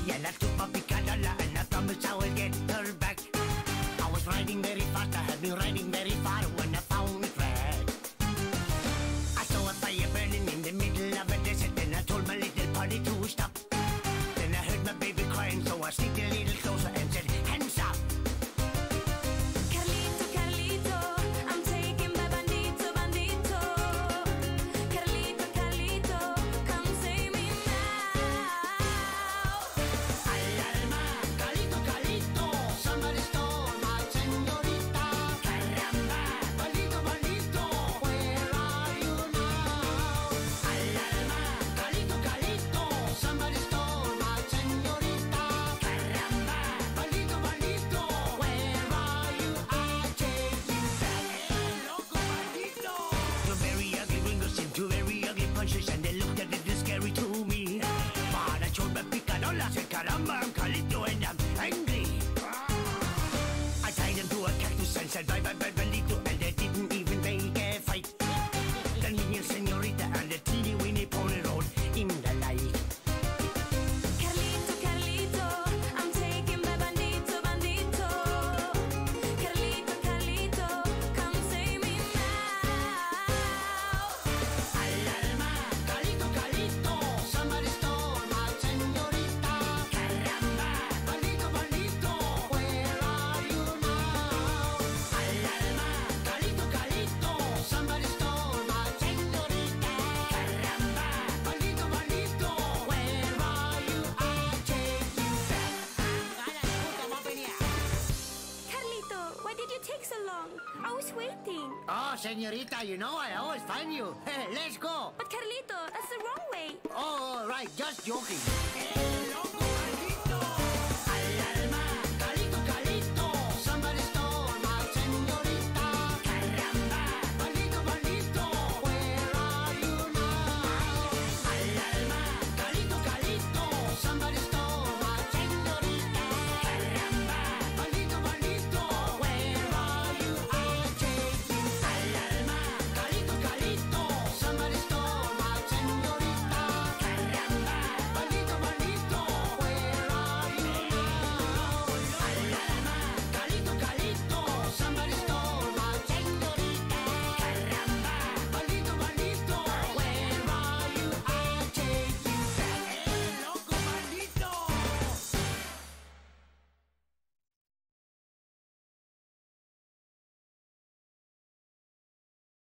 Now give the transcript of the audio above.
Yeah, I took my picadilla and I promised I would get her back. I was riding very fast, I had been riding very far when I found it red. I saw a fire burning in the middle of a desert and I told my little party to stop. Then I heard my baby crying, so I sneaked a little closer and said, hands up. Carlito, Carlito, I'm taken by bandito, bandito. Carlito, Carlito, come save me now. Alarma, Carlito, Carlito, somebody stole my señorita. Caramba, maldito, maldito, where are you now? Alarma, Carlito, Carlito, somebody stole my señorita. Caramba, maldito, maldito, where are you? I take you back. Loco, maldito. Two very ugly ringers and two very ugly punches, and they looked a little scary to me. But I showed my picadola, said caramba, I'm Carlito and I'm angry. I tied them to a cactus and said bye bye bye Carlito, and they didn't even make a fight. The niña señorita and the teeny weeny pony rode in the light. Carlito, Carlito, I'm taken by bandito, bandito. Carlito, Carlito, come save me now. Alarma, Carlito, Carlito, somebody stole my señorita. Caramba, maldito, maldito, where are you now? Alarma, Carlito, Carlito, somebody stole my señorita. Caramba, maldito, maldito, where are you? I take you back. Carlito, why did you take so long? I was waiting. Oh, señorita, you know I always find you. Let's go. But Carlito, that's the wrong way. Oh, right, just joking.